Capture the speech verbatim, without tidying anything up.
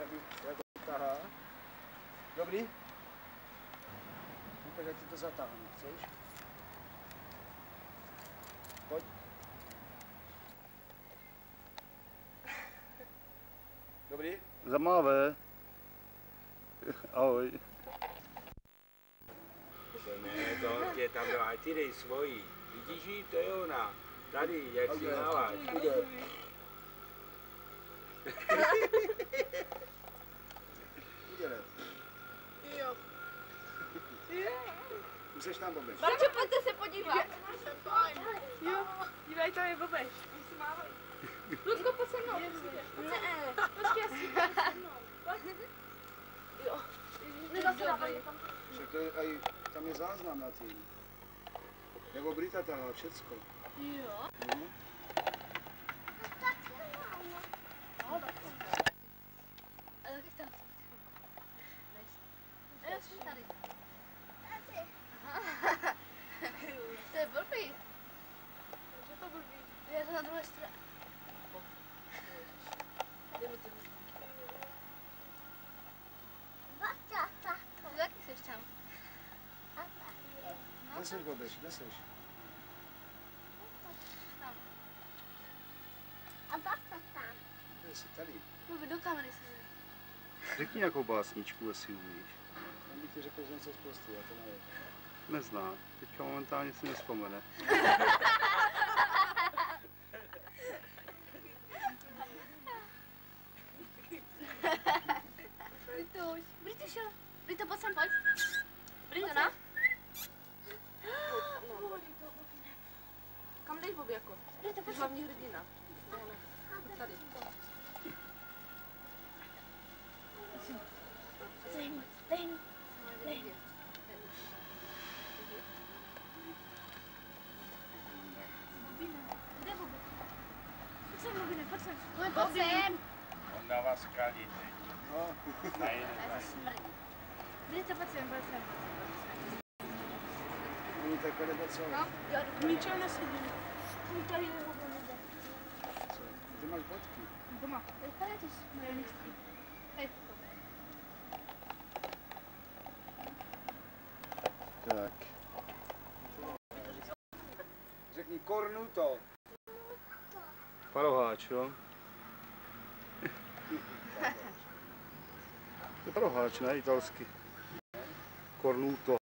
jak tahá. Dobrý? No tak já ti to zatáhnu, chceš? Pojď. Dobrý? Zamávé. Ahoj. To ne, to tě tam dá, ty dej svojí. Vidíš ji, to je ona. Tady, jak si máváš. Udělej. Jo. Už seš tam, Bobeš. Barčo, pojďte se podívat. Jo, dívej, to je Bobeš. Luzko, pojď se mnou. Ne, počkej, já si pojď se mnou. Jo. Však to je, aj, tam je záznam na tým. Nebo Brita tahá, všecko. Jo. Mhm. No, tak to. A taky tam jsou. A já jsem tady. Aha. To je blbý. Co je to blbý? Já jsem na druhé straně. Kde mi to blbý? Ty taky seš tam. Kde seš, Bobeš, kde seš? Tam. A basta tam. Kde jsi tady? Mluví do kamery se. Řekni nějakou básničku, jestli umíš. Tam bych ti řekl, že něco zprostý, já to nevím. Nezná. Teďka momentálně si nespomene. Brituš. Britušo. Brito, pojď sem, pojď. Brito, no. Kam jdeš, Bobi, jako? Brito, pojď. Hlavní hrdina. Tady. Dej mi, dej mi, dej mi. Kde je Bobi? Pojď sem, Bobine, pojď sem. Pojď sem. On na vás kalí teď. No. Tady, Já se smrdí. Brito, pojď sem, pojď sem. Oni takhle nebo co? No, jo, ničeho nesedí. Tady je Bobi. Co? Ty máš bodky. Doma. Tady ty moje mistry. Hej. Tak. Řekni cornuto. Paroháč, jo? To je paroháč, ne? Italsky. Cornuto.